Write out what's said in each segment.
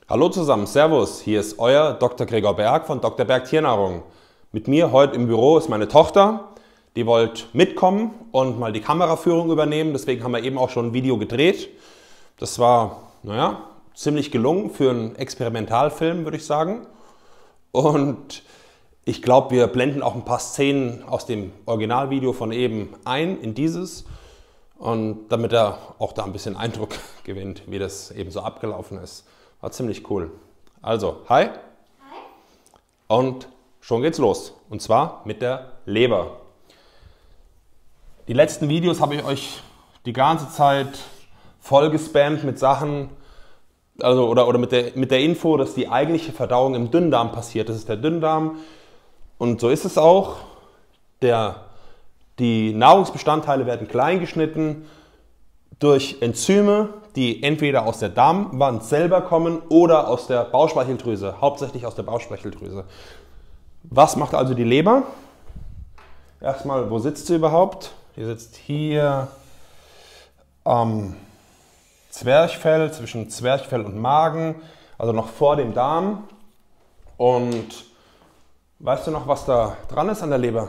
Hallo zusammen, Servus, hier ist euer Dr. Gregor Berg von Dr. Berg Tiernahrung. Mit mir heute im Büro ist meine Tochter, die wollte mitkommen und mal die Kameraführung übernehmen, deswegen haben wir eben auch schon ein Video gedreht. Das war, naja, ziemlich gelungen für einen Experimentalfilm, würde ich sagen. Und ich glaube, wir blenden auch ein paar Szenen aus dem Originalvideo von eben ein in dieses. Und damit er auch da ein bisschen Eindruck gewinnt, wie das eben so abgelaufen ist. War ziemlich cool. Also, hi. Hi. Und schon geht's los. Und zwar mit der Leber. Die letzten Videos habe ich euch die ganze Zeit voll gespammt mit Sachen, also oder mit der Info, dass die eigentliche Verdauung im Dünndarm passiert. Das ist der Dünndarm. Und so ist es auch. Die Nahrungsbestandteile werden klein geschnitten durch Enzyme, die entweder aus der Darmwand selber kommen oder aus der Bauchspeicheldrüse, hauptsächlich aus der Bauchspeicheldrüse. Was macht also die Leber? Erstmal, wo sitzt sie überhaupt? Die sitzt hier am Zwerchfell, zwischen Zwerchfell und Magen, also noch vor dem Darm. Und weißt du noch, was da dran ist an der Leber?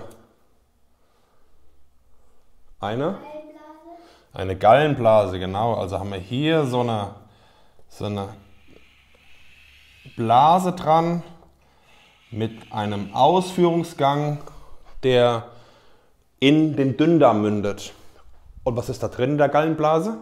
Eine Gallenblase, genau. Also haben wir hier so eine Blase dran mit einem Ausführungsgang, der in den Dünndarm mündet. Und was ist da drin in der Gallenblase?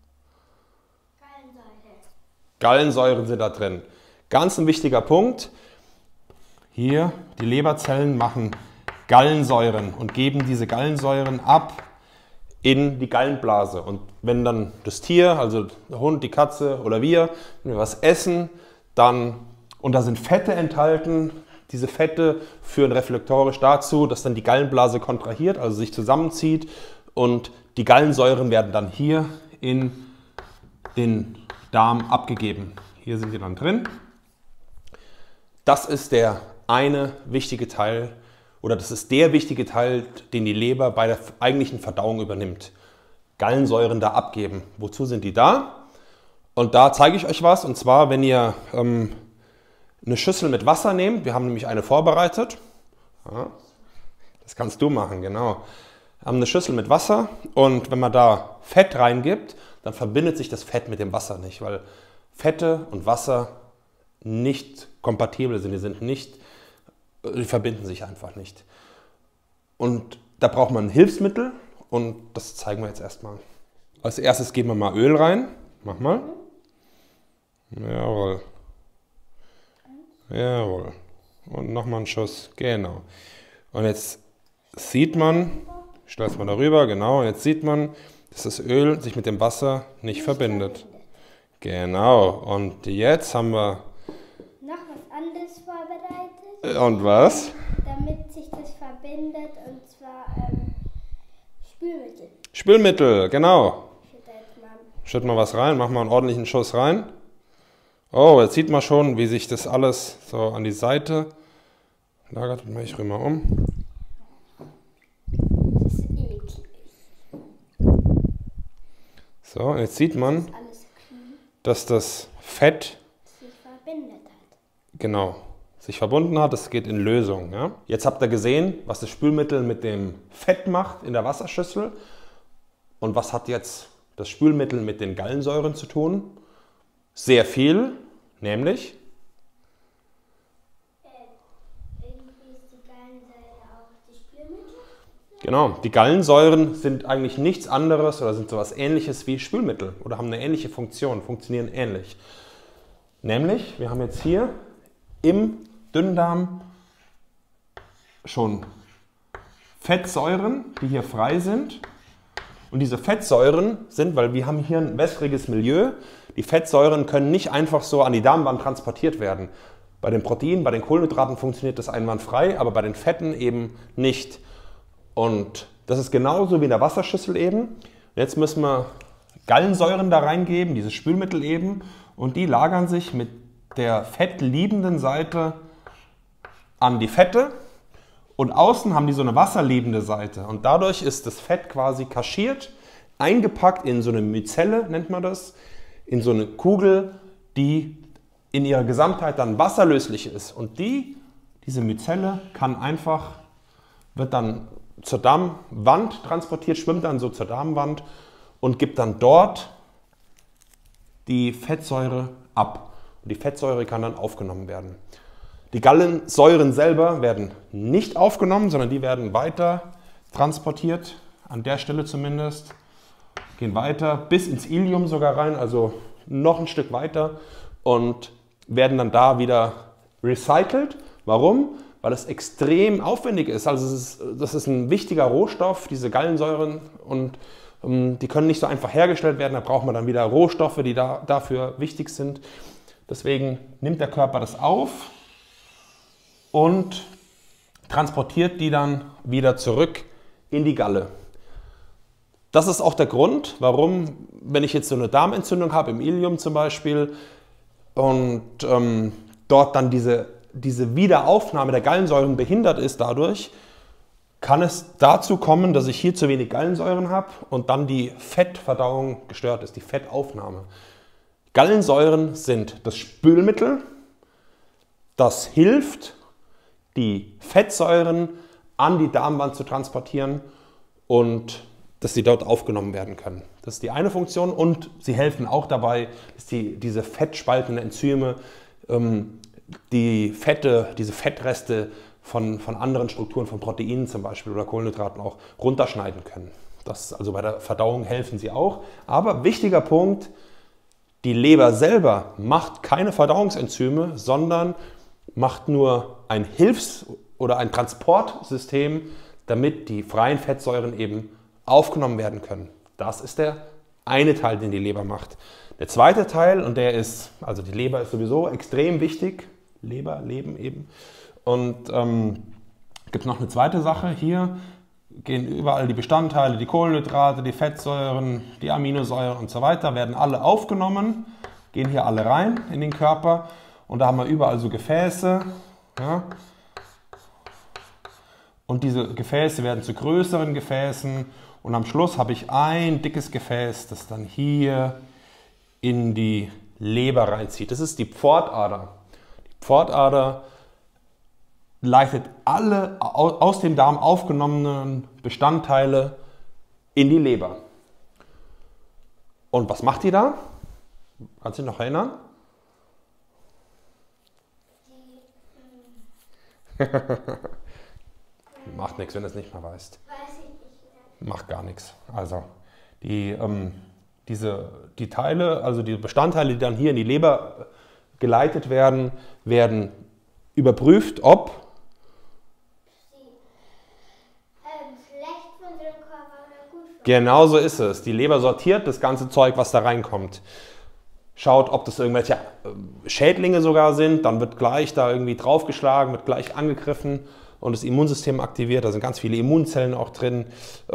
Gallensäuren sind da drin. Ganz ein wichtiger Punkt. Hier, die Leberzellen machen Gallensäuren und geben diese Gallensäuren ab in die Gallenblase. Und wenn dann das Tier, also der Hund, die Katze oder wenn wir was essen, und da sind Fette enthalten, diese Fette führen reflektorisch dazu, dass dann die Gallenblase kontrahiert, also sich zusammenzieht, und die Gallensäuren werden dann hier in den Darm abgegeben. Hier sind sie dann drin. Das ist der eine wichtige Teil, oder das ist der wichtige Teil, den die Leber bei der eigentlichen Verdauung übernimmt. Gallensäuren da abgeben. Wozu sind die da? Und da zeige ich euch was. Und zwar, wenn ihr eine Schüssel mit Wasser nehmt. Wir haben nämlich eine vorbereitet. Ja, das kannst du machen, genau. Wir haben eine Schüssel mit Wasser. Und wenn man da Fett reingibt, dann verbindet sich das Fett mit dem Wasser nicht. Weil Fette und Wasser nicht kompatibel sind. Die verbinden sich einfach nicht. Und da braucht man ein Hilfsmittel und das zeigen wir jetzt erstmal. Als erstes geben wir mal Öl rein. Mach mal. Jawohl. Jawohl. Und nochmal einen Schuss. Genau. Und jetzt sieht man, ich stelle es mal darüber, genau, und jetzt sieht man, dass das Öl sich mit dem Wasser nicht verbindet. Genau. Und jetzt haben wir noch was anderes vorbereitet. Und was? Damit sich das verbindet, und zwar Spülmittel. Spülmittel, genau. Schütt mal was rein, mach mal einen ordentlichen Schuss rein. Oh, jetzt sieht man schon, wie sich das alles so an die Seite lagert. Mache ich rüber um. Das ist eklig. So, jetzt sieht man, dass das Fett sich verbindet hat. Genau. Sich verbunden hat, das geht in Lösung. Ja? Jetzt habt ihr gesehen, was das Spülmittel mit dem Fett macht in der Wasserschüssel. Und was hat jetzt das Spülmittel mit den Gallensäuren zu tun? Sehr viel, nämlich Irgendwie ist die Gallensäure auch die Spülmittel? genau, die Gallensäuren sind eigentlich nichts anderes oder sind sowas Ähnliches wie Spülmittel oder haben eine ähnliche Funktion, funktionieren ähnlich. Nämlich, wir haben jetzt hier im Dünndarm schon Fettsäuren, die hier frei sind. Und diese Fettsäuren sind, weil wir haben hier ein wässriges Milieu, die Fettsäuren können nicht einfach so an die Darmwand transportiert werden. Bei den Proteinen, bei den Kohlenhydraten funktioniert das einwandfrei, aber bei den Fetten eben nicht. Und das ist genauso wie in der Wasserschüssel eben. Jetzt müssen wir Gallensäuren da reingeben, dieses Spülmittel eben, und die lagern sich mit der fettliebenden Seite an die Fette und außen haben die so eine wasserliebende Seite und dadurch ist das Fett quasi kaschiert, eingepackt in so eine Mizelle, nennt man das, in so eine Kugel, die in ihrer Gesamtheit dann wasserlöslich ist. Und diese Mizelle wird dann zur Darmwand transportiert, schwimmt dann so zur Darmwand und gibt dann dort die Fettsäure ab. Und die Fettsäure kann dann aufgenommen werden. Die Gallensäuren selber werden nicht aufgenommen, sondern die werden weiter transportiert, an der Stelle zumindest, gehen weiter bis ins Ilium sogar rein, also noch ein Stück weiter und werden dann da wieder recycelt. Warum? Weil es extrem aufwendig ist. Also das ist ein wichtiger Rohstoff, diese Gallensäuren, und die können nicht so einfach hergestellt werden. Da braucht man dann wieder Rohstoffe, die dafür wichtig sind. Deswegen nimmt der Körper das auf und transportiert die dann wieder zurück in die Galle. Das ist auch der Grund, warum, wenn ich jetzt so eine Darmentzündung habe, im Ilium zum Beispiel, und dort dann diese Wiederaufnahme der Gallensäuren behindert ist dadurch, kann es dazu kommen, dass ich hier zu wenig Gallensäuren habe und dann die Fettverdauung gestört ist, die Fettaufnahme. Gallensäuren sind das Spülmittel, das hilft, die Fettsäuren an die Darmwand zu transportieren und dass sie dort aufgenommen werden können. Das ist die eine Funktion, und sie helfen auch dabei, dass diese fettspaltenden Enzyme diese Fettreste von anderen Strukturen, von Proteinen zum Beispiel oder Kohlenhydraten auch runterschneiden können. Also bei der Verdauung helfen sie auch. Aber wichtiger Punkt, die Leber selber macht keine Verdauungsenzyme, sondern macht nur ein oder ein Transportsystem, damit die freien Fettsäuren eben aufgenommen werden können. Das ist der eine Teil, den die Leber macht. Der zweite Teil, und also die Leber ist sowieso extrem wichtig, Leben eben. Und gibt noch eine zweite Sache. Hier gehen überall die Bestandteile, die Kohlenhydrate, die Fettsäuren, die Aminosäuren und so weiter, werden alle aufgenommen, gehen hier alle rein in den Körper. Und da haben wir überall so Gefäße. Ja. Und diese Gefäße werden zu größeren Gefäßen. Und am Schluss habe ich ein dickes Gefäß, das dann hier in die Leber reinzieht. Das ist die Pfortader. Die Pfortader leitet alle aus dem Darm aufgenommenen Bestandteile in die Leber. Und was macht die da? Kannst du dich noch erinnern? Macht nichts, wenn du es nicht mehr weißt. Macht gar nichts. Also die Teile, also die Bestandteile, die dann hier in die Leber geleitet werden, werden überprüft, ob schlecht für unseren Körper oder gut für uns. Genau so ist es. Die Leber sortiert das ganze Zeug, was da reinkommt. Schaut, ob das irgendwelche Schädlinge sogar sind, dann wird gleich da irgendwie draufgeschlagen, wird gleich angegriffen und das Immunsystem aktiviert. Da sind ganz viele Immunzellen auch drin.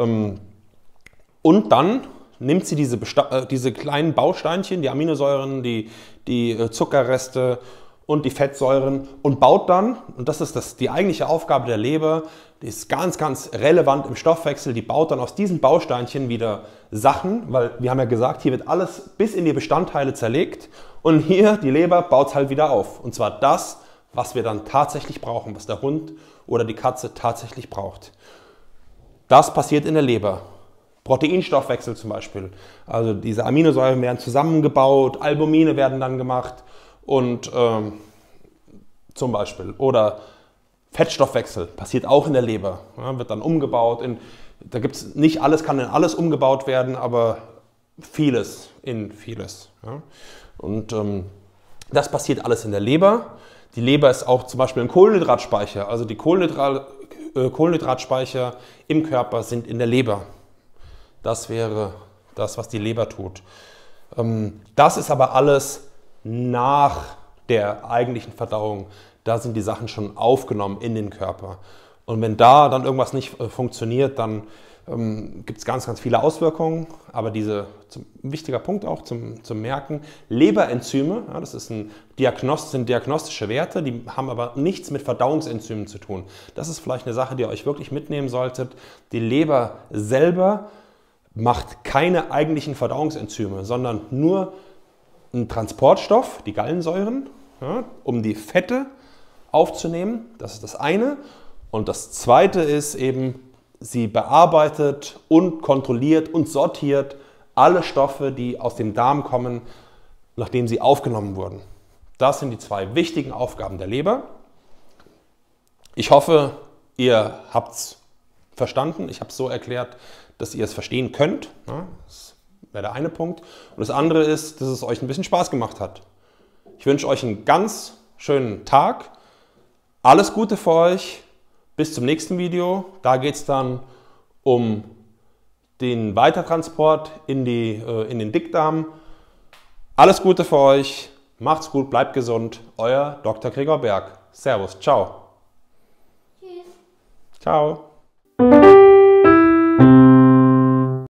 Und dann nimmt sie diese kleinen Bausteinchen, die Aminosäuren, die Zuckerreste und die Fettsäuren und baut dann, und das ist die eigentliche Aufgabe der Leber, die ist ganz, ganz relevant im Stoffwechsel, die baut dann aus diesen Bausteinchen wieder Sachen, weil wir haben ja gesagt, hier wird alles bis in die Bestandteile zerlegt und hier, die Leber, baut es halt wieder auf. Und zwar das, was wir dann tatsächlich brauchen, was der Hund oder die Katze tatsächlich braucht. Das passiert in der Leber. Proteinstoffwechsel zum Beispiel. Also diese Aminosäuren werden zusammengebaut, Albumine werden dann gemacht und zum Beispiel. Oder Fettstoffwechsel passiert auch in der Leber. Ja, wird dann umgebaut. Da gibt es nicht alles, kann in alles umgebaut werden, aber vieles in vieles. Ja. Und das passiert alles in der Leber. Die Leber ist auch zum Beispiel ein Kohlenhydratspeicher. Also die Kohlenhydratspeicher im Körper sind in der Leber. Das wäre das, was die Leber tut. Das ist aber alles nach der eigentlichen Verdauung. Da sind die Sachen schon aufgenommen in den Körper. Und wenn da dann irgendwas nicht funktioniert, dann gibt es ganz, ganz viele Auswirkungen. Aber ein wichtiger Punkt auch zum Merken, Leberenzyme, ja, das sind diagnostische Werte, die haben aber nichts mit Verdauungsenzymen zu tun. Das ist vielleicht eine Sache, die ihr euch wirklich mitnehmen solltet. Die Leber selber macht keine eigentlichen Verdauungsenzyme, sondern nur einen Transportstoff, die Gallensäuren, ja, um die Fette aufzunehmen. Das ist das eine. Und das zweite ist eben, sie bearbeitet und kontrolliert und sortiert alle Stoffe, die aus dem Darm kommen, nachdem sie aufgenommen wurden. Das sind die zwei wichtigen Aufgaben der Leber. Ich hoffe, ihr habt es verstanden. Ich habe es so erklärt, dass ihr es verstehen könnt. Das wäre der eine Punkt. Und das andere ist, dass es euch ein bisschen Spaß gemacht hat. Ich wünsche euch einen ganz schönen Tag. Alles Gute für euch. Bis zum nächsten Video. Da geht es dann um den Weitertransport in den Dickdarm. Alles Gute für euch. Macht's gut, bleibt gesund. Euer Dr. Gregor Berg. Servus, ciao. Tschüss. Ciao.